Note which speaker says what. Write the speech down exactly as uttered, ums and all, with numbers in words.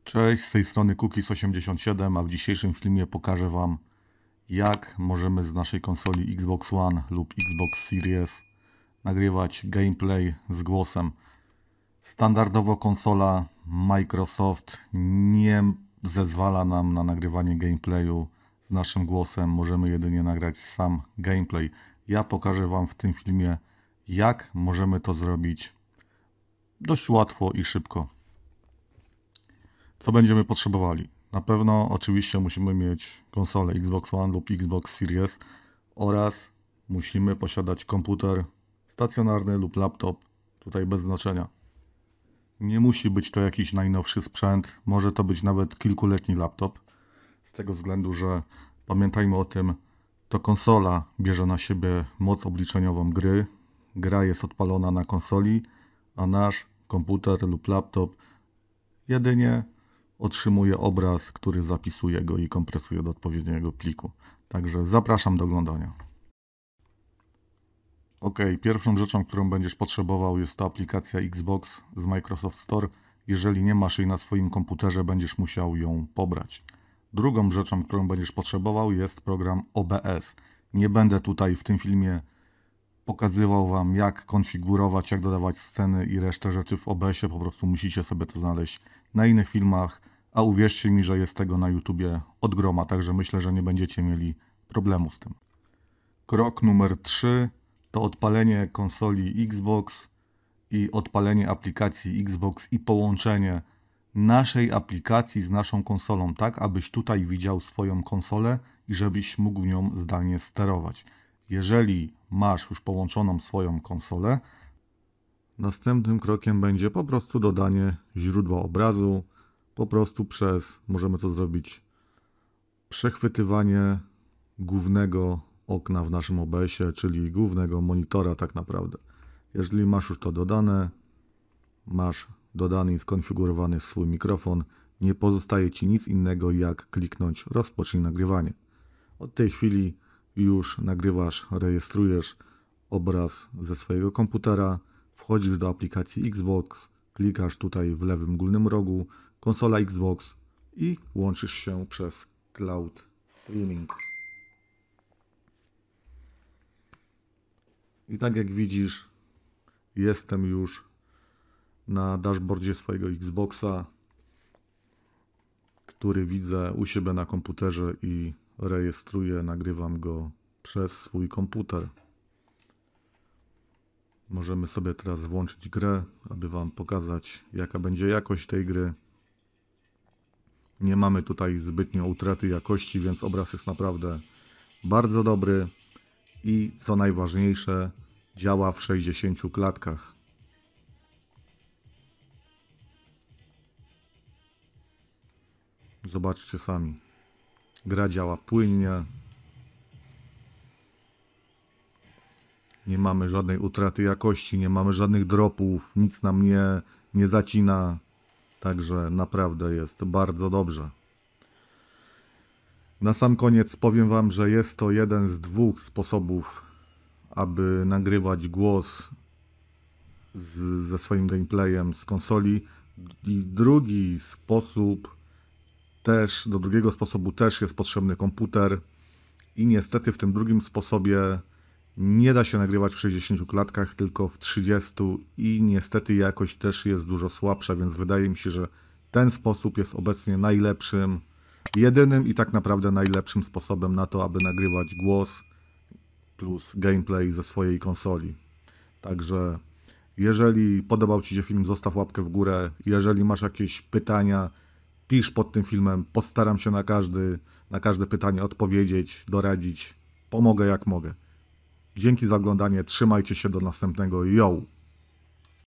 Speaker 1: Cześć, z tej strony Cookies osiemdziesiąt siedem, a w dzisiejszym filmie pokażę Wam, jak możemy z naszej konsoli Xbox One lub Xbox Series nagrywać gameplay z głosem. Standardowo konsola Microsoft nie zezwala nam na nagrywanie gameplayu z naszym głosem. Możemy jedynie nagrać sam gameplay. Ja pokażę Wam w tym filmie, jak możemy to zrobić dość łatwo i szybko. Co będziemy potrzebowali? Na pewno oczywiście musimy mieć konsolę Xbox One lub Xbox Series oraz musimy posiadać komputer stacjonarny lub laptop, tutaj bez znaczenia. Nie musi być to jakiś najnowszy sprzęt, może to być nawet kilkuletni laptop, z tego względu, że pamiętajmy o tym, to konsola bierze na siebie moc obliczeniową gry, gra jest odpalona na konsoli, a nasz komputer lub laptop jedynie otrzymuje obraz, który zapisuje go i kompresuje do odpowiedniego pliku. Także zapraszam do oglądania. Ok, pierwszą rzeczą, którą będziesz potrzebował, jest to aplikacja Xbox z Microsoft Store. Jeżeli nie masz jej na swoim komputerze, będziesz musiał ją pobrać. Drugą rzeczą, którą będziesz potrzebował, jest program O B S. Nie będę tutaj w tym filmie pokazywał Wam, jak konfigurować, jak dodawać sceny i resztę rzeczy w O B S ie. Po prostu musicie sobie to znaleźć na innych filmach, a uwierzcie mi, że jest tego na YouTubie od groma, także myślę, że nie będziecie mieli problemu z tym. Krok numer trzy to odpalenie konsoli Xbox i odpalenie aplikacji Xbox i połączenie naszej aplikacji z naszą konsolą, tak abyś tutaj widział swoją konsolę i żebyś mógł nią zdalnie sterować. Jeżeli masz już połączoną swoją konsolę, następnym krokiem będzie po prostu dodanie źródła obrazu, po prostu przez, możemy to zrobić, przechwytywanie głównego okna w naszym O B S ie, czyli głównego monitora tak naprawdę. Jeżeli masz już to dodane, masz dodany i skonfigurowany swój mikrofon, nie pozostaje Ci nic innego jak kliknąć rozpocznij nagrywanie. Od tej chwili już nagrywasz, rejestrujesz obraz ze swojego komputera, wchodzisz do aplikacji Xbox, klikasz tutaj w lewym górnym rogu konsola Xbox i łączysz się przez Cloud Streaming. I tak jak widzisz, jestem już na dashboardzie swojego Xboxa, który widzę u siebie na komputerze i rejestruję, nagrywam go przez swój komputer. Możemy sobie teraz włączyć grę, aby Wam pokazać, jaka będzie jakość tej gry. Nie mamy tutaj zbytnio utraty jakości, więc obraz jest naprawdę bardzo dobry i co najważniejsze, działa w sześćdziesięciu klatkach. Zobaczcie sami. Gra działa płynnie. Nie mamy żadnej utraty jakości, nie mamy żadnych dropów, nic nam nie, nie zacina. Także naprawdę jest bardzo dobrze. Na sam koniec powiem Wam, że jest to jeden z dwóch sposobów, aby nagrywać głos z, ze swoim gameplayem z konsoli. I drugi sposób też, do drugiego sposobu też jest potrzebny komputer. I niestety w tym drugim sposobie nie da się nagrywać w sześćdziesięciu klatkach, tylko w trzydziestu i niestety jakość też jest dużo słabsza, więc wydaje mi się, że ten sposób jest obecnie najlepszym, jedynym i tak naprawdę najlepszym sposobem na to, aby nagrywać głos plus gameplay ze swojej konsoli. Także jeżeli podobał Ci się film, zostaw łapkę w górę. Jeżeli masz jakieś pytania, pisz pod tym filmem, postaram się na, każdy, na każde pytanie odpowiedzieć, doradzić. Pomogę jak mogę. Dzięki za oglądanie, trzymajcie się, do następnego. Yo!